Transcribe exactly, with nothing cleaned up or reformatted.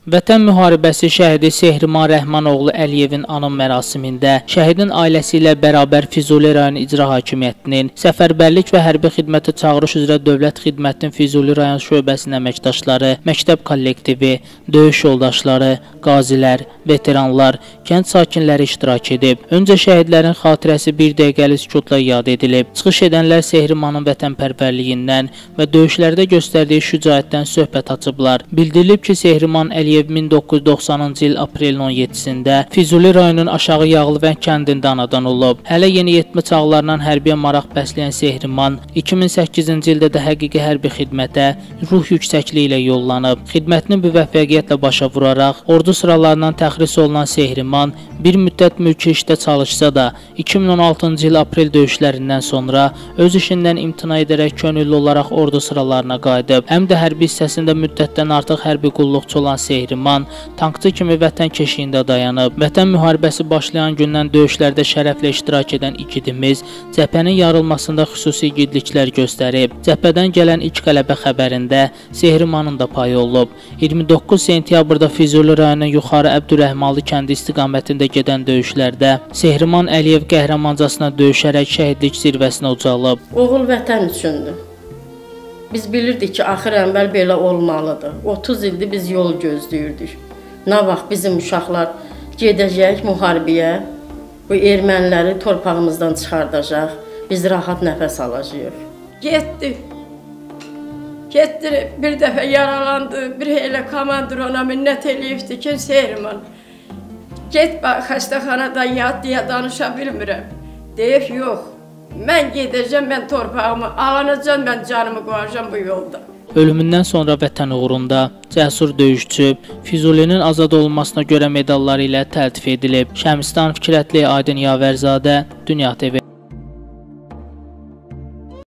Vətən müharibəsi şəhidi Sehriman Rəhmanoğlu Əliyevin anım mərasimində şəhidin ailəsi ilə bərabər Füzuli rayon icra hakimiyyətinin səfərbərlik və hərbi xidmətə çağırış üzrə Dövlət Xidmətinin Füzuli rayon şöbəsinin əməkdaşları, məktəb kollektivi, döyüş yoldaşları, qazilər, veteranlar, kənd sakinləri iştirak edib. Öncə şəhidlərin xatirəsi bir dəqiqəlik sükutla yad edilib. Çıxış edənlər Sehrimanın vətənpərvərliyindən və döyüşlərdə göstərdiyi şücaətdən söhbət açıblar. Bildirilib ki, Sehriman Əliyev min doqquz yüz doxsanıncı il aprelin on yeddisində Füzuli rayonunun Aşağı Yağlıvənd kəndində anadan olub. Hələ yeniyetmə çağlarından hərbiyə maraq bəsləyən Sehriman iki min səkkizinci ildə də həqiqi hərbi xidmətə ruh yüksəkliyi ilə yollanıb. Xidmətini müvəffəqiyyətlə başa vuraraq ordu sıralarından təxris olunan Sehriman bir müddət mülki işdə çalışsa da iki min on altıncı il aprel döyüşlərindən sonra öz işindən imtina edərək könüllü olaraq ordu sıralarına qayıdıb. Həm də hərbi hissəsində müddətdən artıq hərbi qulluqçu olan Sehriman tankçı kimi vətən keşiyində dayanıb. Vətən müharibəsi başlayan gündən döyüşlərdə şərəflə iştirak edən igidimiz cəbhənin yarılmasında xüsusi igidliklər göstərib. Cəbhədən gələn ilk qələbə xəbərində Sehrimanın da payı olub. iyirmi doqquz sentyabrda Füzuli rayonunun Yuxarı Əbdürrəhmanlı kəndi istiqamətində gedən döyüşlərdə Sehriman Əliyev qəhrəmancasına döyüşərək şəhidlik zirvəsinə ucalıb. Oğul vətən üçündür. Biz bilirdik ki, axır əvvəl belə olmalıdır. otuz ildir biz yol gözləyirdik. Nə vaxt bizim uşaqlar gedəcək müharibəyə, bu erməniləri torpağımızdan çıxardacaq, biz rahat nəfəs alacağıq. Getdi. Getdi, bir dəfə yaralandı, bir elə komandir ona minnət eləyibdi ki, Sehriman, get bax, xəstəxanada yat deyə danışa bilmirəm. Deyib, yox. Mən gedəcəm, mən torpağımı alınacam, mən canımı qoyacam bu yolda. Ölümündən sonra vətən uğrunda cəsur döyüşçü Füzulinin azad olunmasına görə medalları ilə təltif edilib. Şəmistan Fikrətli, Aydın Yavərzadə, Dünya T V.